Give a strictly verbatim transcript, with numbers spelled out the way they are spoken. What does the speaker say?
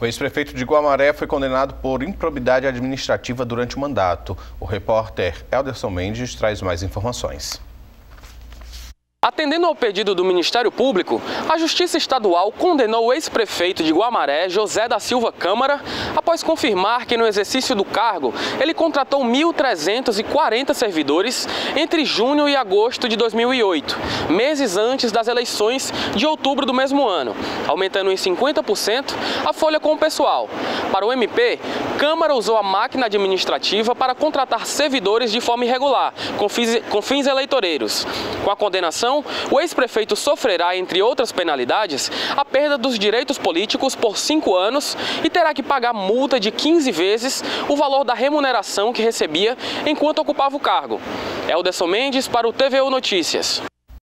O ex-prefeito de Guamaré foi condenado por improbidade administrativa durante o mandato. O repórter Elderson Mendes traz mais informações. Atendendo ao pedido do Ministério Público, a Justiça Estadual condenou o ex-prefeito de Guamaré, José da Silva Câmara, após confirmar que no exercício do cargo ele contratou mil trezentos e quarenta servidores entre junho e agosto de dois mil e oito, meses antes das eleições de outubro do mesmo ano, aumentando em cinquenta por cento a folha com o pessoal. Para o M P, Câmara usou a máquina administrativa para contratar servidores de forma irregular, com fins, com fins eleitoreiros. Com a condenação, o ex-prefeito sofrerá, entre outras penalidades, a perda dos direitos políticos por cinco anos e terá que pagar multa de quinze vezes o valor da remuneração que recebia enquanto ocupava o cargo. Elderson Mendes para o T V U Notícias.